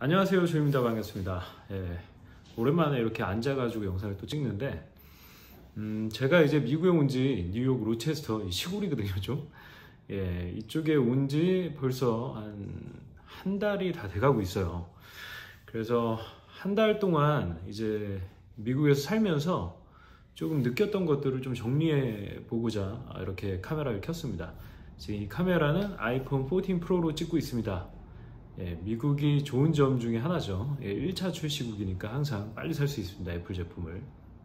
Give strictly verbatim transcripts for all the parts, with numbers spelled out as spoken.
안녕하세요, 조입니다. 반갑습니다. 예, 오랜만에 이렇게 앉아가지고 영상을 또 찍는데, 음, 제가 이제 미국에 온 지 뉴욕 로체스터 시골이거든요, 좀. 예, 이쪽에 온 지 벌써 한, 한 달이 다 돼가고 있어요. 그래서 한 달 동안 이제 미국에서 살면서 조금 느꼈던 것들을 좀 정리해 보고자 이렇게 카메라를 켰습니다. 지금 이 카메라는 아이폰 포르틴 프로로 찍고 있습니다. 예, 미국이 좋은 점 중에 하나죠. 예, 일 차 출시국이니까 항상 빨리 살 수 있습니다, 애플 제품을.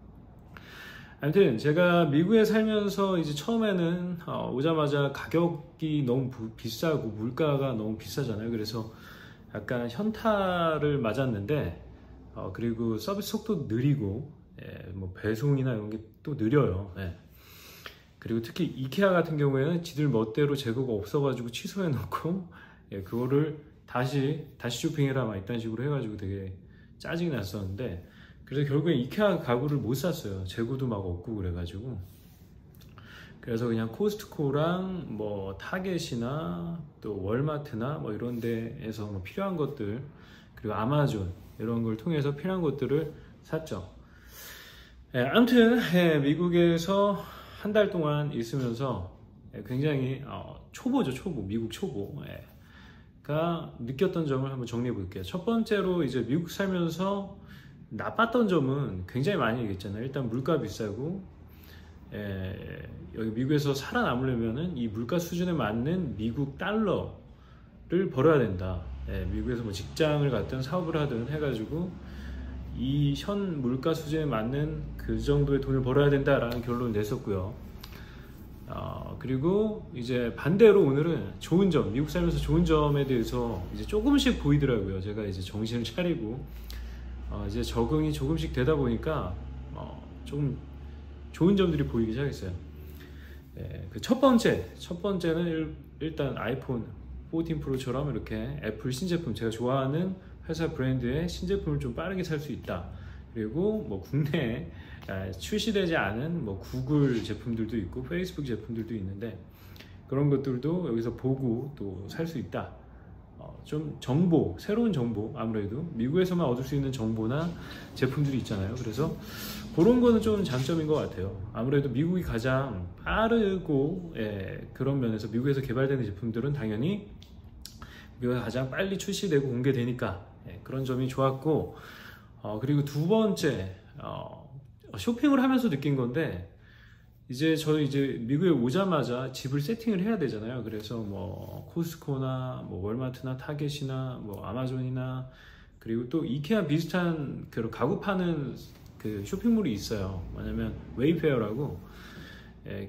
아무튼 제가 미국에 살면서 이제 처음에는 어, 오자마자 가격이 너무 부, 비싸고 물가가 너무 비싸잖아요. 그래서 약간 현타를 맞았는데, 어, 그리고 서비스 속도 느리고, 예, 뭐 배송이나 이런 게 또 느려요. 예. 그리고 특히 이케아 같은 경우에는 지들 멋대로 재고가 없어가지고 취소해 놓고, 예, 그거를 다시 다시 쇼핑해라 막 이딴 식으로 해가지고 되게 짜증이 났었는데, 그래서 결국엔 이케아 가구를 못 샀어요. 재고도 막 없고 그래가지고. 그래서 그냥 코스트코랑 뭐 타겟이나 또 월마트나 뭐 이런 데에서 뭐 필요한 것들, 그리고 아마존 이런 걸 통해서 필요한 것들을 샀죠. 예, 아무튼 예, 미국에서 한 달 동안 있으면서 예, 굉장히 어, 초보죠, 초보, 미국 초보. 예. 가 느꼈던 점을 한번 정리해 볼게요. 첫 번째로 이제 미국 살면서 나빴던 점은 굉장히 많이 얘기했잖아요. 일단 물가 비싸고, 에, 여기 미국에서 살아남으려면은 이 물가 수준에 맞는 미국 달러를 벌어야 된다. 에, 미국에서 뭐 직장을 갖든 사업을 하든 해가지고 이 현 물가 수준에 맞는 그 정도의 돈을 벌어야 된다라는 결론을 냈었고요. 어, 그리고 이제 반대로 오늘은 좋은 점, 미국 살면서 좋은 점에 대해서 이제 조금씩 보이더라고요. 제가 이제 정신을 차리고 어, 이제 적응이 조금씩 되다 보니까 어, 조금 좋은 점들이 보이기 시작했어요. 예, 그 첫 번째, 첫 번째는 일, 일단 아이폰 포르틴 프로처럼 이렇게 애플 신제품, 제가 좋아하는 회사 브랜드의 신제품을 좀 빠르게 살 수 있다. 그리고 뭐 국내에 출시되지 않은 뭐 구글 제품들도 있고 페이스북 제품들도 있는데, 그런 것들도 여기서 보고 또 살 수 있다. 어, 좀 정보, 새로운 정보, 아무래도 미국에서만 얻을 수 있는 정보나 제품들이 있잖아요. 그래서 그런 거는 좀 장점인 것 같아요. 아무래도 미국이 가장 빠르고, 예, 그런 면에서 미국에서 개발되는 제품들은 당연히 미국에 가장 빨리 출시되고 공개되니까, 예, 그런 점이 좋았고, 어, 그리고 두 번째, 어, 쇼핑을 하면서 느낀 건데, 이제 저희 이제 미국에 오자마자 집을 세팅을 해야 되잖아요. 그래서 뭐 코스트코나 뭐 월마트나 타겟이나 뭐 아마존이나, 그리고 또 이케아 비슷한 그런 가구 파는 그 쇼핑몰이 있어요. 뭐냐면 웨이페어라고, 예,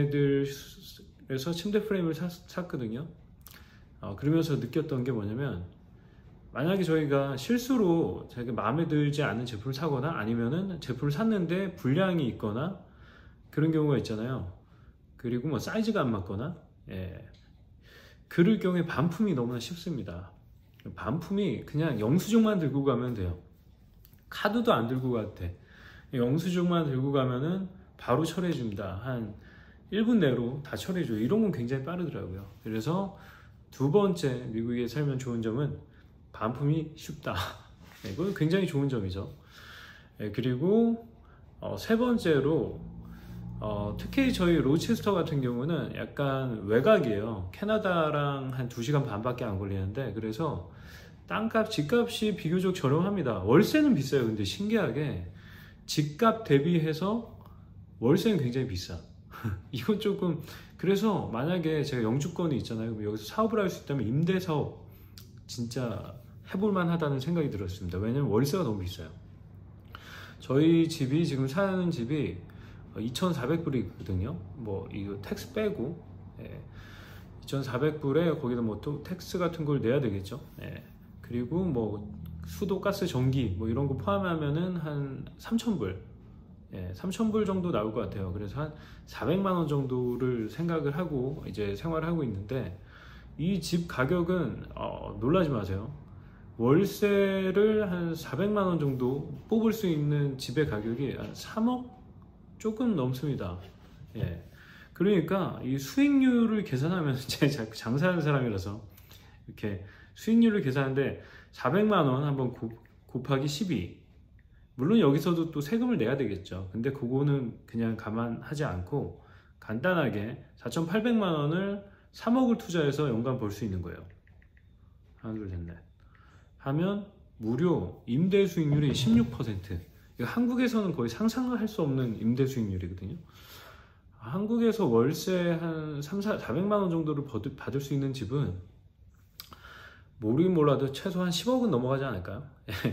걔네들에서 침대 프레임을 샀, 샀거든요. 어, 그러면서 느꼈던 게 뭐냐면, 만약에 저희가 실수로 자기가 마음에 들지 않는 제품을 사거나 아니면은 제품을 샀는데 불량이 있거나 그런 경우가 있잖아요. 그리고 뭐 사이즈가 안 맞거나, 예, 그럴 경우에 반품이 너무나 쉽습니다. 반품이 그냥 영수증만 들고 가면 돼요. 카드도 안 들고 가도 돼. 영수증만 들고 가면은 바로 처리해 줍니다. 한 일 분 내로 다 처리해 줘요. 이런 건 굉장히 빠르더라고요. 그래서 두 번째 미국에 살면 좋은 점은 반품이 쉽다. 네, 그건 굉장히 좋은 점이죠. 네, 그리고 어, 세 번째로, 어, 특히 저희 로체스터 같은 경우는 약간 외곽이에요. 캐나다랑 한 두 시간 반밖에 안 걸리는데, 그래서 땅값, 집값이 비교적 저렴합니다. 월세는 비싸요. 근데 신기하게 집값 대비해서 월세는 굉장히 비싸. 이건 조금, 그래서 만약에 제가 영주권이 있잖아요. 여기서 사업을 할 수 있다면 임대 사업 진짜 해볼만 하다는 생각이 들었습니다. 왜냐면 월세가 너무 비싸요. 저희 집이, 지금 사는 집이 이천사백 불이거든요. 뭐 이거 텍스 빼고, 예, 이천사백 불에 거기다 뭐 또 텍스 같은 걸 내야 되겠죠. 예, 그리고 뭐 수도, 가스, 전기 뭐 이런 거 포함하면은 한 삼천 불, 예, 삼천 불 정도 나올 것 같아요. 그래서 한 사백만 원 정도를 생각을 하고 이제 생활을 하고 있는데, 이 집 가격은 어, 놀라지 마세요. 월세를 한 사백만 원 정도 뽑을 수 있는 집의 가격이 한 삼억 조금 넘습니다. 예. 그러니까 이 수익률을 계산하면 제가 장사하는 사람이라서 이렇게 수익률을 계산하는데 사백만 원 한번 곱하기 십이. 물론 여기서도 또 세금을 내야 되겠죠. 근데 그거는 그냥 감안하지 않고 간단하게 사천팔백만 원을 삼억을 투자해서 연간 벌 수 있는 거예요. 하나, 둘, 셋, 넷. 하면 무료 임대 수익률이 십육 퍼센트. 이거 한국에서는 거의 상상을 할 수 없는 임대 수익률이거든요. 한국에서 월세 한 삼, 사백만 원 정도를 받을 수 있는 집은 모르긴 몰라도 최소한 십억은 넘어가지 않을까요?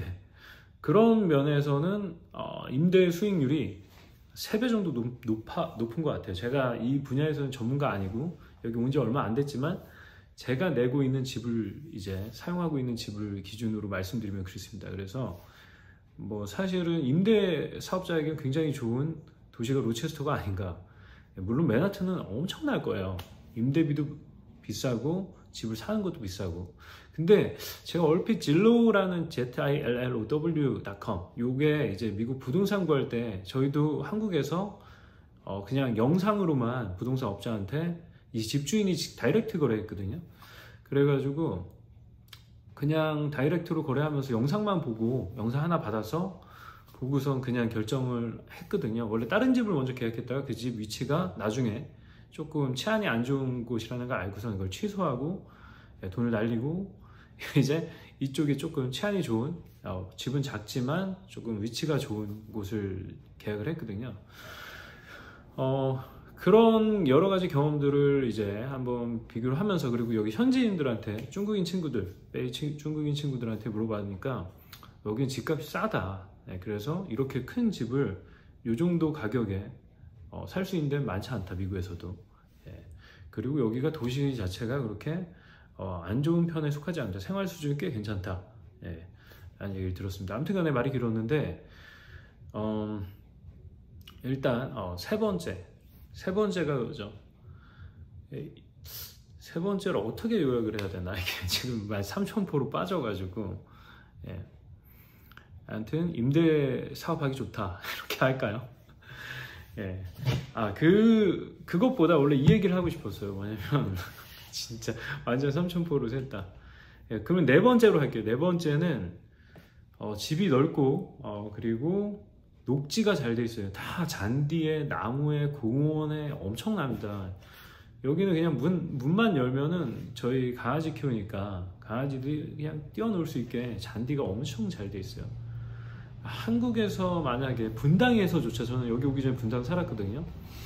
그런 면에서는 어, 임대 수익률이 세 배 정도 높, 높아, 높은 것 같아요. 제가 이 분야에서는 전문가 아니고 여기 온 지 얼마 안 됐지만 제가 내고 있는 집을 이제 사용하고 있는 집을 기준으로 말씀드리면 그렇습니다. 그래서 뭐 사실은 임대 사업자에게 굉장히 좋은 도시가 로체스터가 아닌가. 물론 맨하튼은 엄청날 거예요. 임대비도 비싸고 집을 사는 것도 비싸고. 근데 제가 얼핏 질로우라는 질로우 닷컴 요게 이제 미국 부동산 구할 때 저희도 한국에서 어 그냥 영상으로만 부동산 업자한테 이 집주인이 다이렉트 거래했거든요. 그래가지고 그냥 다이렉트로 거래하면서 영상만 보고 영상 하나 받아서 보고선 그냥 결정을 했거든요. 원래 다른 집을 먼저 계약했다가 그 집 위치가 나중에 조금 치안이 안 좋은 곳이라는 걸 알고서 이걸 취소하고 돈을 날리고 이제 이쪽이 조금 치안이 좋은 어, 집은 작지만 조금 위치가 좋은 곳을 계약을 했거든요. 어, 그런 여러 가지 경험들을 이제 한번 비교를 하면서 그리고 여기 현지인들한테 중국인 친구들, 중국인 친구들한테 물어봐니까 여기는 집값이 싸다. 네, 그래서 이렇게 큰 집을 이 정도 가격에 어, 살 수 있는 데는 많지 않다, 미국에서도. 예. 그리고 여기가 도시 자체가 그렇게 어, 안 좋은 편에 속하지 않다. 생활 수준이 꽤 괜찮다. 예. 라는 얘기를 들었습니다. 아무튼 간에 말이 길었는데 어, 일단 어, 세 번째 세 번째가 그죠. 예, 세 번째로 어떻게 요약을 해야 되나 이게 지금 말 삼천포로 빠져가지고 예. 아무튼 임대 사업하기 좋다 이렇게 할까요? 예. 아, 그 그것보다 원래 이 얘기를 하고 싶었어요. 뭐냐면 진짜 완전 삼천포로 샜다. 예, 그러면 네 번째로 할게요. 네 번째는 어, 집이 넓고 어, 그리고 녹지가 잘 돼 있어요. 다 잔디에 나무에 공원에 엄청납니다. 여기는 그냥 문, 문만 열면은 저희 강아지 키우니까 강아지들이 그냥 뛰어놀 수 있게 잔디가 엄청 잘 돼 있어요. 한국에서 만약에 분당에서조차 저는 여기 오기 전에 분당 살았거든요.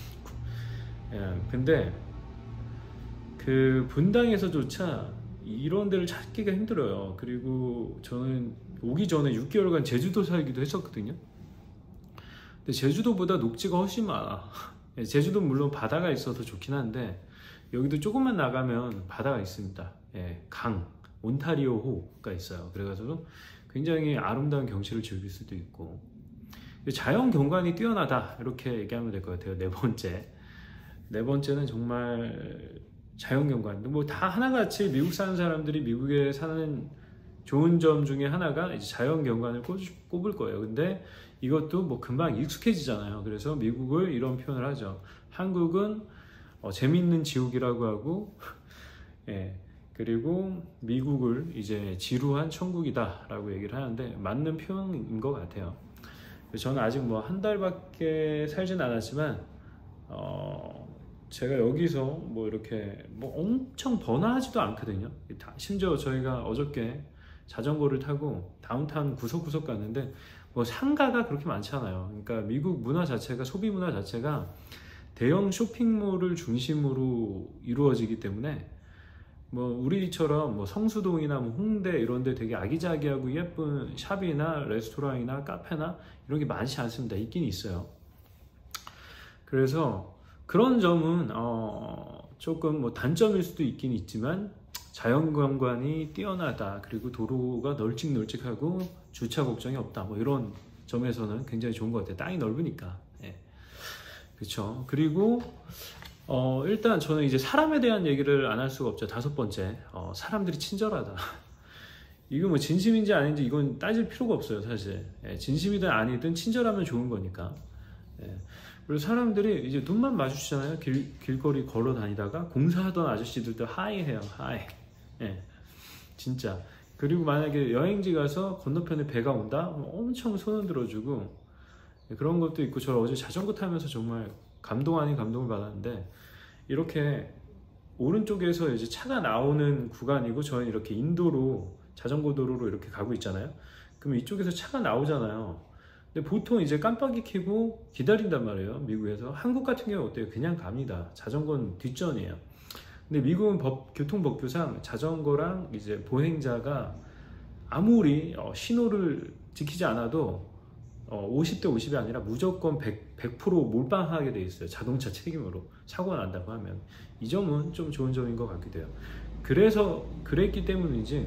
예, 근데 그 분당에서조차 이런 데를 찾기가 힘들어요. 그리고 저는 오기 전에 육 개월간 제주도 살기도 했었거든요. 근데 제주도보다 녹지가 훨씬 많아. 예, 제주도는 물론 바다가 있어서 좋긴 한데 여기도 조금만 나가면 바다가 있습니다. 예, 강, 온타리오호가 있어요. 그래가지고 굉장히 아름다운 경치를 즐길 수도 있고 자연 경관이 뛰어나다 이렇게 얘기하면 될 것 같아요. 네 번째 네 번째는 정말 자연 경관 뭐 다 하나같이 미국 사는 사람들이 미국에 사는 좋은 점 중에 하나가 이제 자연 경관을 꼽을 거예요. 근데 이것도 뭐 금방 익숙해지잖아요. 그래서 미국을 이런 표현을 하죠. 한국은 어, 재밌는 지옥이라고 하고 예. 그리고 미국을 이제 지루한 천국이다 라고 얘기를 하는데 맞는 표현인 것 같아요. 저는 아직 뭐 한 달밖에 살진 않았지만 어 제가 여기서 뭐 이렇게 뭐 엄청 번화하지도 않거든요. 심지어 저희가 어저께 자전거를 타고 다운타운 구석구석 갔는데 뭐 상가가 그렇게 많지 않아요. 그러니까 미국 문화 자체가 소비 문화 자체가 대형 쇼핑몰을 중심으로 이루어지기 때문에 뭐 우리처럼 뭐 성수동이나 뭐 홍대 이런 데 되게 아기자기하고 예쁜 샵이나 레스토랑이나 카페나 이런 게 많지 않습니다. 있긴 있어요. 그래서 그런 점은 어 조금 뭐 단점일 수도 있긴 있지만 자연경관이 뛰어나다. 그리고 도로가 널찍널찍하고 주차 걱정이 없다. 뭐 이런 점에서는 굉장히 좋은 것 같아요. 땅이 넓으니까. 예. 그렇죠. 그리고 어, 일단 저는 이제 사람에 대한 얘기를 안 할 수가 없죠. 다섯 번째, 어, 사람들이 친절하다. 이거 뭐 진심인지 아닌지 이건 따질 필요가 없어요, 사실. 예, 진심이든 아니든 친절하면 좋은 거니까. 예. 그리고 사람들이 이제 눈만 마주치잖아요. 길, 길거리 걸어 다니다가 공사하던 아저씨들도 하이 해요, 하이. 예. 진짜. 그리고 만약에 여행지 가서 건너편에 배가 온다? 엄청 손을 들어주고 그런 것도 있고, 저 어제 자전거 타면서 정말 감동 아닌 감동을 받았는데, 이렇게 오른쪽에서 이제 차가 나오는 구간이고 저희는 이렇게 인도로 자전거 도로로 이렇게 가고 있잖아요. 그럼 이쪽에서 차가 나오잖아요. 근데 보통 이제 깜빡이 켜고 기다린단 말이에요, 미국에서. 한국 같은 경우 어때요? 그냥 갑니다. 자전거는 뒷전이에요. 근데 미국은 법, 교통법규상 자전거랑 이제 보행자가 아무리 어, 신호를 지키지 않아도 어, 오십 대 오십이 아니라 무조건 백, 백 퍼센트 몰빵하게 돼 있어요. 자동차 책임으로 사고가 난다고 하면. 이 점은 좀 좋은 점인 것 같기도 해요. 그래서 그랬기 때문인지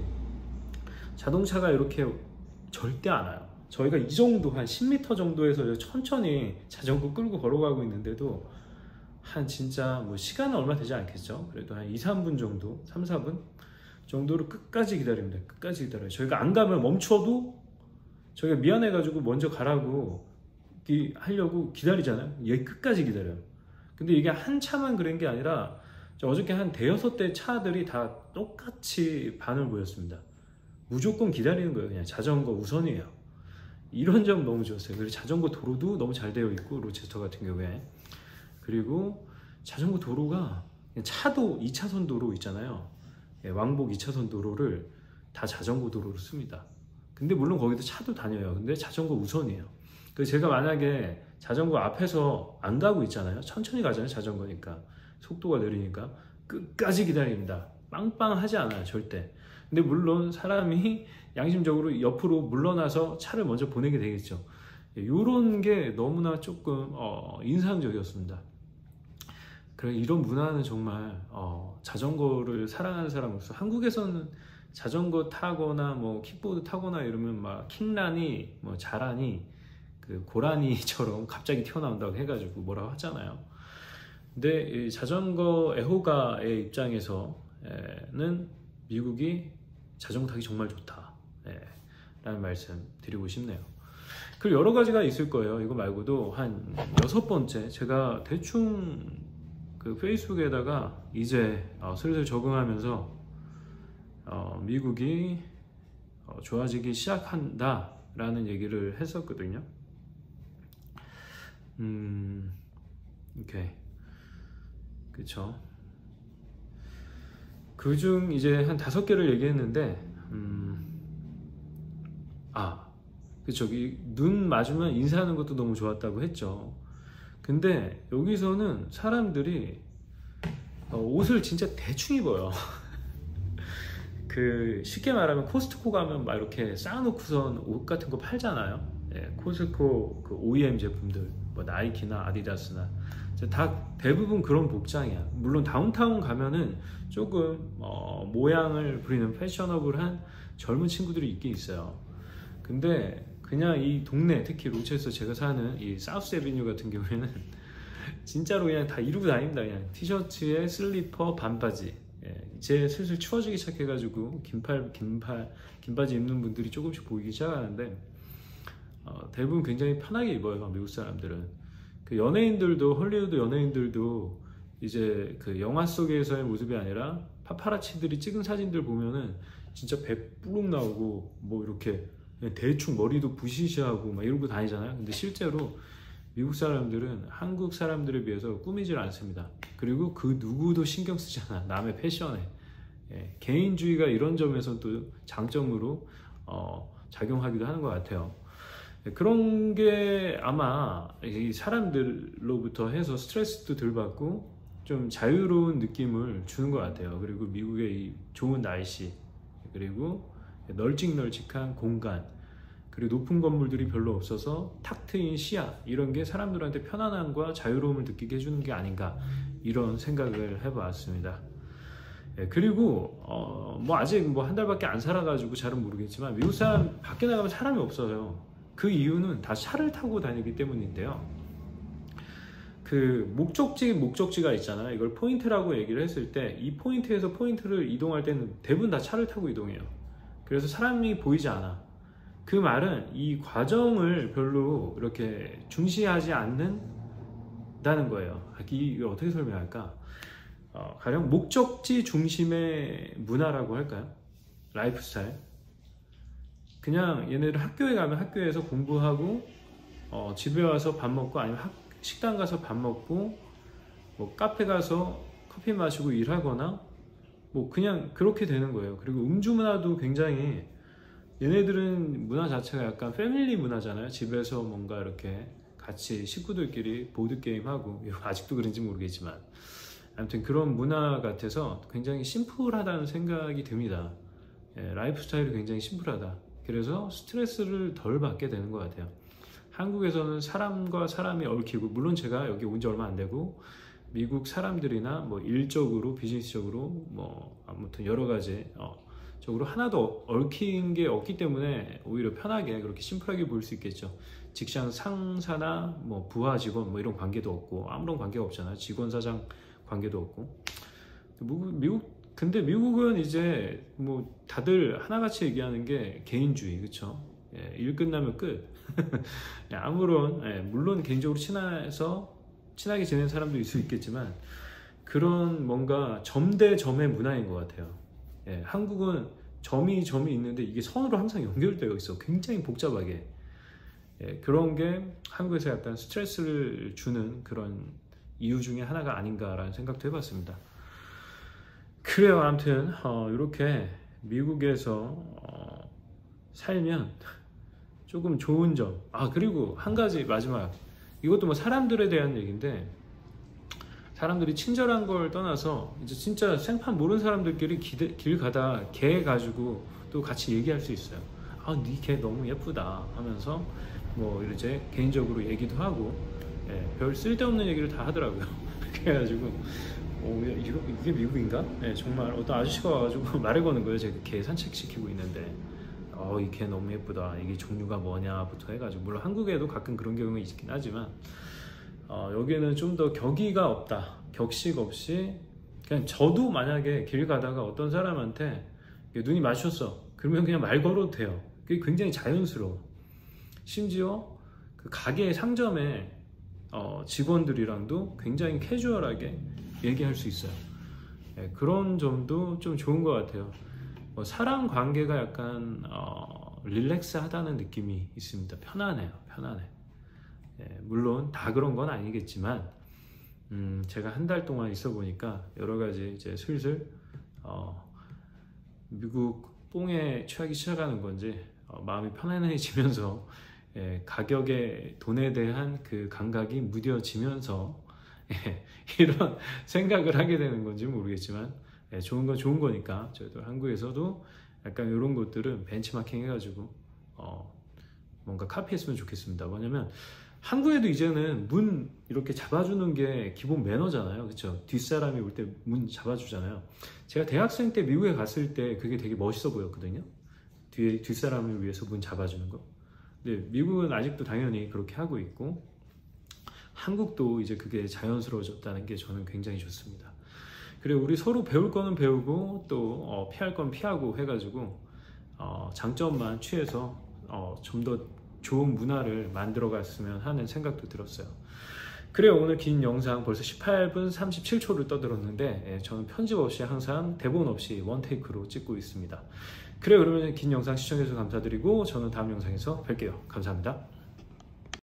자동차가 이렇게 절대 안 와요. 저희가 이 정도 한 십 미터 정도에서 천천히 자전거 끌고 걸어가고 있는데도 한 진짜 뭐 시간은 얼마 되지 않겠죠. 그래도 한 이, 삼 분 정도, 삼, 사 분 정도로 끝까지 기다립니다. 끝까지 기다려요. 저희가 안 가면 멈춰도 저희가 미안해가지고 먼저 가라고 하려고 기다리잖아요. 얘 끝까지 기다려요. 근데 이게 한 차만 그런 게 아니라 어저께 한 대여섯 대 차들이 다 똑같이 반을 보였습니다. 무조건 기다리는 거예요. 그냥 자전거 우선이에요. 이런 점 너무 좋았어요. 그리고 자전거 도로도 너무 잘 되어 있고, 로체스터 같은 경우에. 그리고 자전거 도로가 차도 이 차선 도로 있잖아요. 왕복 이 차선 도로를 다 자전거 도로로 씁니다. 근데 물론 거기도 차도 다녀요. 근데 자전거 우선이에요. 그래서 제가 만약에 자전거 앞에서 안 가고 있잖아요. 천천히 가잖아요. 자전거니까. 속도가 느리니까. 끝까지 기다립니다. 빵빵하지 않아요. 절대. 근데 물론 사람이 양심적으로 옆으로 물러나서 차를 먼저 보내게 되겠죠. 이런 게 너무나 조금 어, 인상적이었습니다. 그래, 이런 문화는 정말 어, 자전거를 사랑하는 사람으로서, 한국에서는 자전거 타거나 뭐 킥보드 타거나 이러면 막 킹란이 뭐 자란이 그 고라니처럼 갑자기 튀어나온다고 해가지고 뭐라고 하잖아요. 근데 이 자전거 애호가의 입장에서는 미국이 자전거 타기 정말 좋다, 예, 라는 말씀 드리고 싶네요. 그리고 여러 가지가 있을 거예요. 이거 말고도 한 여섯 번째, 제가 대충 그 페이스북에다가 이제 어, 슬슬 적응하면서 어, 미국이 어, 좋아지기 시작한다 라는 얘기를 했었거든요. 음, 오케이. 그쵸. 그중 이제 한 다섯 개를 얘기했는데, 음, 아, 그쵸. 눈 맞으면 인사하는 것도 너무 좋았다고 했죠. 근데 여기서는 사람들이 어, 옷을 진짜 대충 입어요. 그 쉽게 말하면 코스트코 가면 막 이렇게 쌓아놓고선 옷 같은 거 팔잖아요. 예, 코스트코 그 오이엠 제품들, 뭐 나이키나 아디다스나 다 대부분 그런 복장이야. 물론 다운타운 가면은 조금 어, 모양을 부리는 패셔너블한 젊은 친구들이 있긴 있어요. 근데 그냥 이 동네, 특히 로체스터 제가 사는 이 사우스 에비뉴 같은 경우에는 진짜로 그냥 다 이러고 다닙니다. 그냥 티셔츠에 슬리퍼, 반바지. 예, 이제 슬슬 추워지기 시작해가지고 긴팔, 긴팔, 긴바지 입는 분들이 조금씩 보이기 시작하는데 어, 대부분 굉장히 편하게 입어요. 미국 사람들은. 그 연예인들도, 헐리우드 연예인들도 이제 그 영화 속에서의 모습이 아니라 파파라치들이 찍은 사진들 보면은 진짜 배 뿌룩 나오고 뭐 이렇게 대충 머리도 부시시하고 막 이러고 다니잖아요. 근데 실제로 미국 사람들은 한국 사람들에 비해서 꾸미질 않습니다. 그리고 그 누구도 신경 쓰지 않아. 남의 패션에. 예, 개인주의가 이런 점에서 또 장점으로 어, 작용하기도 하는 것 같아요. 예, 그런 게 아마 이 사람들로부터 해서 스트레스도 덜 받고 좀 자유로운 느낌을 주는 것 같아요. 그리고 미국의 이 좋은 날씨, 그리고 널찍널찍한 공간, 그리고 높은 건물들이 별로 없어서 탁 트인 시야, 이런 게 사람들한테 편안함과 자유로움을 느끼게 해주는 게 아닌가, 이런 생각을 해봤습니다. 예, 그리고 어, 뭐 아직 뭐 한 달밖에 안 살아가지고 잘은 모르겠지만 미국 사람 밖에 나가면 사람이 없어요. 그 이유는 다 차를 타고 다니기 때문인데요. 그 목적지 목적지가 있잖아요. 이걸 포인트라고 얘기를 했을 때 이 포인트에서 포인트를 이동할 때는 대부분 다 차를 타고 이동해요. 그래서 사람이 보이지 않아. 그 말은 이 과정을 별로 이렇게 중시하지 않는다는 거예요. 이걸 어떻게 설명할까? 어, 가령 목적지 중심의 문화라고 할까요? 라이프 스타일. 그냥 얘네들 학교에 가면 학교에서 공부하고 어, 집에 와서 밥 먹고 아니면 학, 식당 가서 밥 먹고 뭐 카페 가서 커피 마시고 일하거나 뭐 그냥 그렇게 되는 거예요. 그리고 음주 문화도 굉장히, 얘네들은 문화 자체가 약간 패밀리 문화잖아요. 집에서 뭔가 이렇게 같이 식구들끼리 보드게임하고, 아직도 그런지 모르겠지만 아무튼 그런 문화 같아서 굉장히 심플하다는 생각이 듭니다. 예, 라이프 스타일이 굉장히 심플하다. 그래서 스트레스를 덜 받게 되는 것 같아요. 한국에서는 사람과 사람이 얽히고, 물론 제가 여기 온 지 얼마 안 되고 미국 사람들이나 뭐 일적으로 비즈니스적으로 뭐 아무튼 여러 가지 어, 적으로 하나도 얽힌 게 없기 때문에 오히려 편하게 그렇게 심플하게 보일 수 있겠죠. 직장 상사나 뭐 부하 직원 뭐 이런 관계도 없고, 아무런 관계가 없잖아요. 직원 사장 관계도 없고. 미국, 미국 근데 미국은 이제 뭐 다들 하나같이 얘기하는 게 개인주의, 그쵸? 예, 일 끝나면 끝. 아무런, 예, 물론 개인적으로 친해서 친하게 지내는 사람도 있을 수 있겠지만 그런 뭔가 점 대 점의 문화인 것 같아요. 예, 한국은 점이 점이 있는데 이게 선으로 항상 연결되어 있어. 굉장히 복잡하게. 예, 그런 게 한국에서 약간 스트레스를 주는 그런 이유 중에 하나가 아닌가라는 생각도 해봤습니다. 그래요. 아무튼 어, 이렇게 미국에서 어, 살면 조금 좋은 점. 아, 그리고 한 가지 마지막, 이것도 뭐 사람들에 대한 얘기인데, 사람들이 친절한 걸 떠나서 이제 진짜 생판 모르는 사람들끼리 길, 길 가다 개 가지고 또 같이 얘기할 수 있어요. 아, 네 개 너무 예쁘다 하면서 뭐 이제 개인적으로 얘기도 하고, 예, 별 쓸데없는 얘기를 다 하더라고요. 그래가지고 오, 이거, 이게 미국인가? 예, 정말 어떤 아저씨가 와가지고 말을 거는 거예요. 제가 개 산책시키고 있는데 어, 이 개 너무 예쁘다, 이게 종류가 뭐냐부터 해가지고, 물론 한국에도 가끔 그런 경우가 있긴 하지만 어, 여기는 좀 더 격의가 없다, 격식 없이 그냥, 저도 만약에 길 가다가 어떤 사람한테 눈이 마주쳤어 그러면 그냥 말 걸어도 돼요. 그게 굉장히 자연스러워. 심지어 그 가게 상점의 어, 직원들이랑도 굉장히 캐주얼하게 얘기할 수 있어요. 네, 그런 점도 좀 좋은 것 같아요. 뭐 사람 관계가 약간 어, 릴렉스하다는 느낌이 있습니다. 편안해요. 편안해. 예, 물론 다 그런 건 아니겠지만 음, 제가 한 달 동안 있어 보니까 여러 가지 이제 슬슬 어, 미국 뽕에 취하기 시작하는 건지 어, 마음이 편안해지면서, 예, 가격에 돈에 대한 그 감각이 무뎌지면서, 예, 이런 생각을 하게 되는 건지 모르겠지만, 예, 좋은 건 좋은 거니까 저희도 한국에서도 약간 이런 것들은 벤치마킹 해가지고 어, 뭔가 카피했으면 좋겠습니다. 뭐냐면 한국에도 이제는 문 이렇게 잡아주는 게 기본 매너잖아요. 그렇죠? 뒷사람이 올 때 문 잡아주잖아요. 제가 대학생 때 미국에 갔을 때 그게 되게 멋있어 보였거든요. 뒤에 뒷사람을 위해서 문 잡아주는 거. 근데 미국은 아직도 당연히 그렇게 하고 있고, 한국도 이제 그게 자연스러워졌다는 게 저는 굉장히 좋습니다. 그리고 우리 서로 배울 거는 배우고 또 어, 피할 건 피하고 해가지고 어, 장점만 취해서 어, 좀 더 좋은 문화를 만들어 갔으면 하는 생각도 들었어요. 그래요. 오늘 긴 영상 벌써 십팔 분 삼십칠 초를 떠들었는데, 예, 저는 편집 없이 항상 대본 없이 원테이크로 찍고 있습니다. 그래요. 그러면 긴 영상 시청해주셔서 감사드리고 저는 다음 영상에서 뵐게요. 감사합니다.